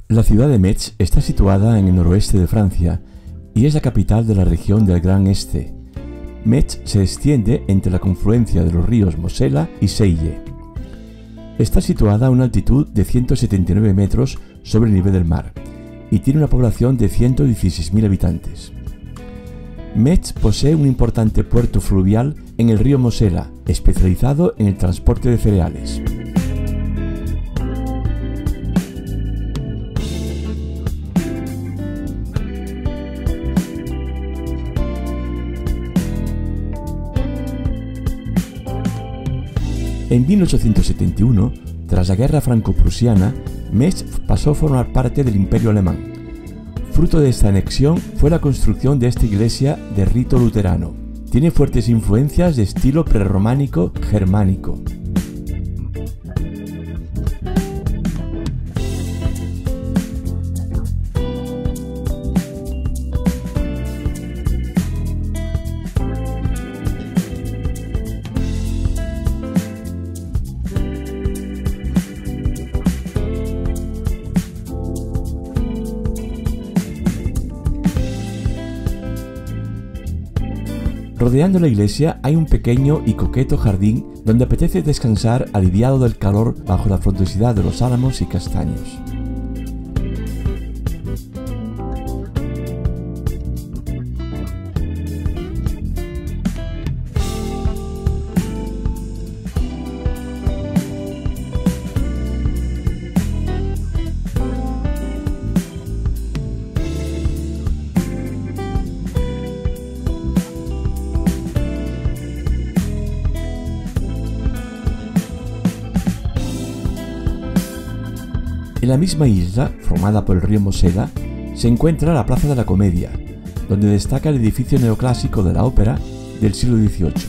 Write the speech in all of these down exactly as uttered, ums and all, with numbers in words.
La ciudad de Metz está situada en el noroeste de Francia y es la capital de la región del Gran Este. Metz se extiende entre la confluencia de los ríos Mosela y Seille. Está situada a una altitud de ciento setenta y nueve metros sobre el nivel del mar y tiene una población de ciento dieciséis mil habitantes. Metz posee un importante puerto fluvial en el río Mosela, especializado en el transporte de cereales. En mil ochocientos setenta y uno, tras la guerra franco-prusiana, Metz pasó a formar parte del Imperio Alemán. Fruto de esta anexión fue la construcción de esta iglesia de rito luterano. Tiene fuertes influencias de estilo prerrománico germánico. Rodeando la iglesia hay un pequeño y coqueto jardín donde apetece descansar aliviado del calor bajo la frondosidad de los álamos y castaños. En la misma isla, formada por el río Mosela, se encuentra la Plaza de la Comedia, donde destaca el edificio neoclásico de la ópera del siglo dieciocho.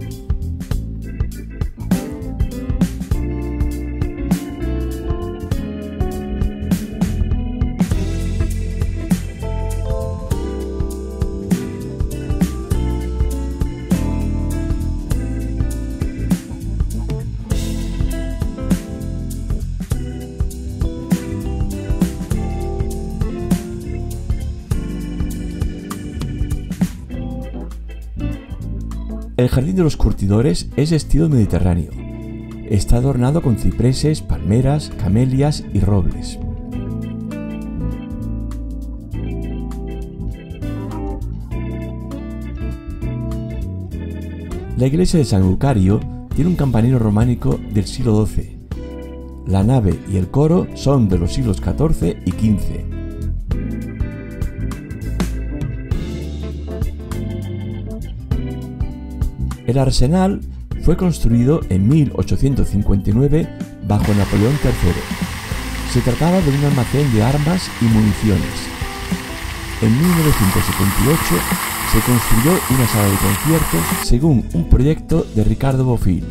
El Jardín de los Curtidores es de estilo mediterráneo. Está adornado con cipreses, palmeras, camelias y robles. La iglesia de San Eucario tiene un campanario románico del siglo doce. La nave y el coro son de los siglos catorce y quince. El arsenal fue construido en mil ochocientos cincuenta y nueve bajo Napoleón tercero. Se trataba de un almacén de armas y municiones. En mil novecientos setenta y ocho se construyó una sala de conciertos según un proyecto de Ricardo Bofill.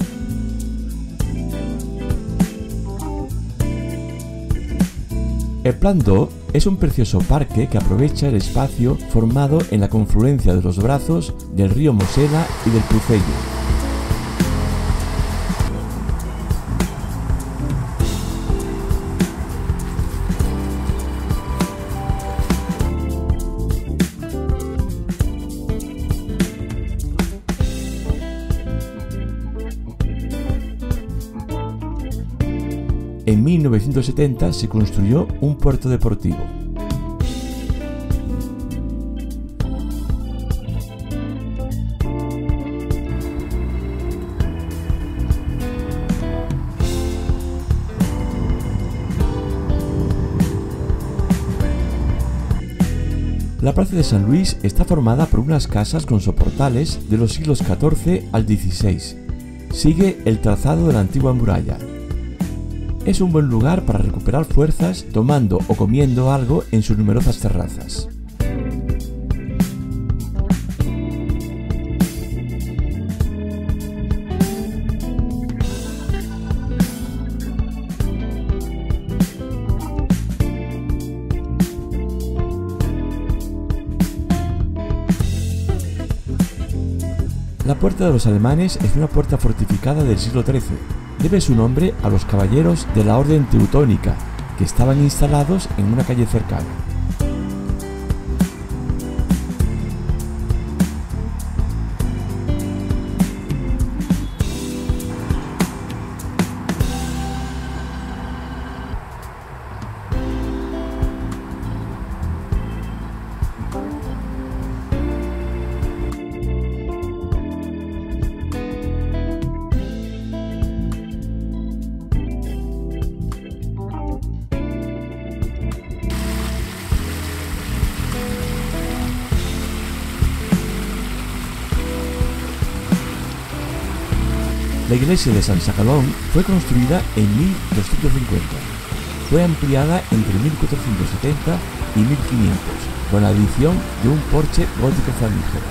El Plan Do es un precioso parque que aprovecha el espacio formado en la confluencia de los brazos del río Mosela y del Crucello. En mil novecientos setenta se construyó un puerto deportivo. La plaza de San Luis está formada por unas casas con soportales de los siglos catorce al dieciséis. Sigue el trazado de la antigua muralla. Es un buen lugar para recuperar fuerzas tomando o comiendo algo en sus numerosas terrazas. La Puerta de los Alemanes es una puerta fortificada del siglo trece. Debe su nombre a los caballeros de la Orden Teutónica, que estaban instalados en una calle cercana. La iglesia de San Sacalón fue construida en mil doscientos cincuenta. Fue ampliada entre mil cuatrocientos setenta y mil quinientos, con la adición de un porche gótico flamígero.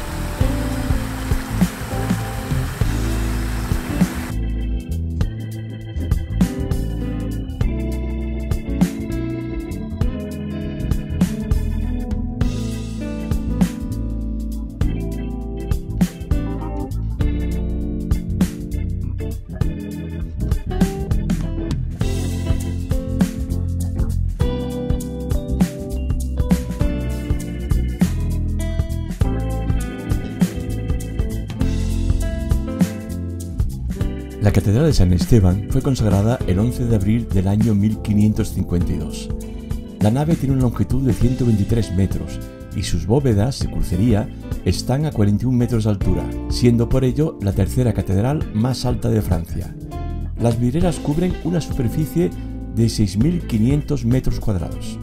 La Catedral de San Esteban fue consagrada el once de abril del año mil quinientos cincuenta y dos. La nave tiene una longitud de ciento veintitrés metros y sus bóvedas de crucería están a cuarenta y un metros de altura, siendo por ello la tercera catedral más alta de Francia. Las vidrieras cubren una superficie de seis mil quinientos metros cuadrados.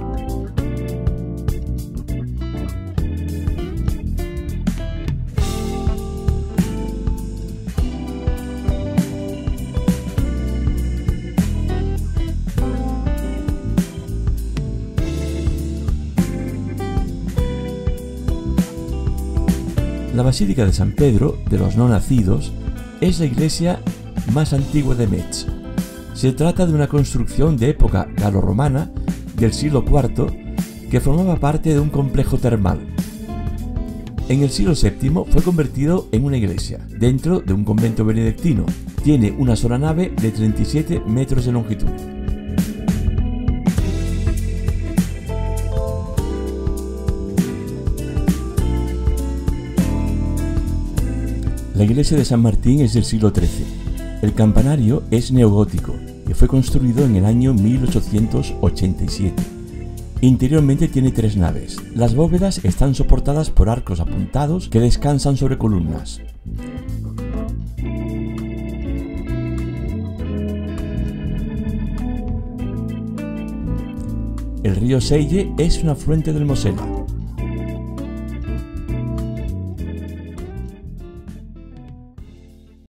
La Basílica de San Pedro de los No Nacidos es la iglesia más antigua de Metz. Se trata de una construcción de época galorromana del siglo cuarto que formaba parte de un complejo termal. En el siglo séptimo fue convertido en una iglesia dentro de un convento benedictino. Tiene una sola nave de treinta y siete metros de longitud. La iglesia de San Martín es del siglo trece. El campanario es neogótico y fue construido en el año mil ochocientos ochenta y siete. Interiormente tiene tres naves. Las bóvedas están soportadas por arcos apuntados que descansan sobre columnas. El río Selle es un afluente del Mosela.